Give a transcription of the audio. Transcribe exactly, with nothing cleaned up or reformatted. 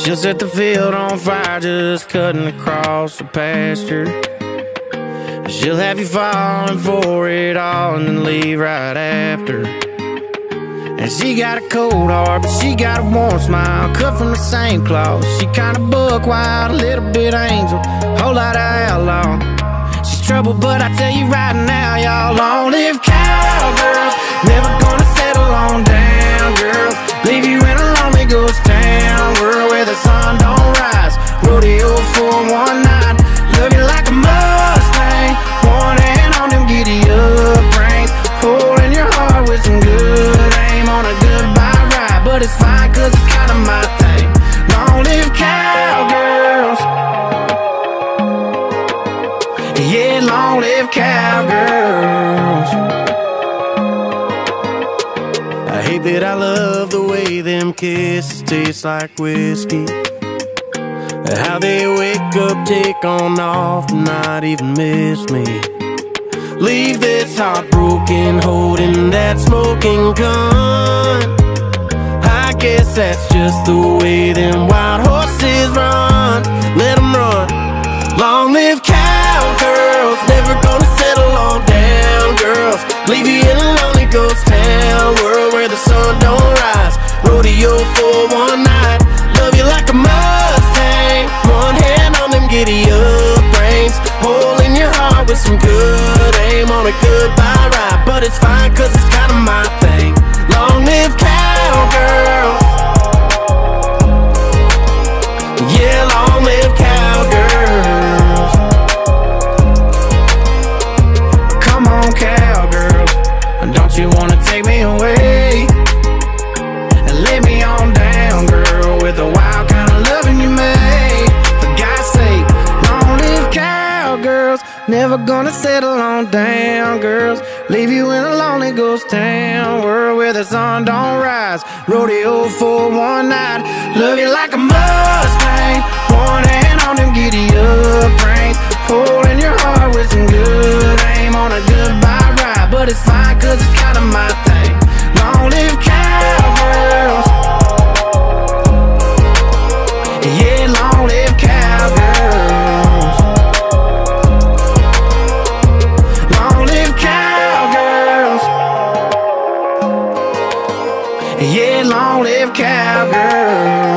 She'll set the field on fire just cutting across the pasture. She'll have you falling for it all and then leave right after. And she got a cold heart, but she got a warm smile, cut from the same cloth. She kinda buck wild, a little bit angel, whole lot of outlaw. She's trouble, but I tell you right now, y'all, long live cowgirls. Never gonna settle on down, girls. Leave you in a lonely ghost town, world where the sun don't rise. Rodeo for one night, love you like a Mustang. One hand on them giddy up reins, holding your heart with some good aim on a goodbye ride. But it's fine, cause it's kinda my thing. Long live cowgirls. Yeah, long live cowgirls. I hate that I love the way them kisses taste like whiskey. How they wake up, take on off, not even miss me. Leave this heartbroken, holding that smoking gun. I guess that's just the way them wild horses run. Let them run. Long live cowgirls, never gonna settle on down, girls. Leave you in a lonely ghost town, world where the sun don't rise. Rodeo for one night, love you like a Mustang. One hand on them giddy up reins, holding your heart with some good aim on a goodbye ride. But it's fine, cause it's kinda my thing. Long live cowgirls. Yeah, long live cowgirls. Come on, cowgirls, don't you wanna take me away and lay me on down, girl, with the wild kind of loving you made. For God's sake, long live cowgirls. Never gonna settle on down, girls. Leave you in a lonely ghost town, world where the sun don't rise. Rodeo for one night, love you like a Mustang. One hand on them giddy up reins, holding your heart with some good aim on a goodbye ride. But it's fine, cause it's kinda my thing. Long live cowgirls. Yeah, long live cowgirls. Long live cowgirls. Yeah, long live cowgirls.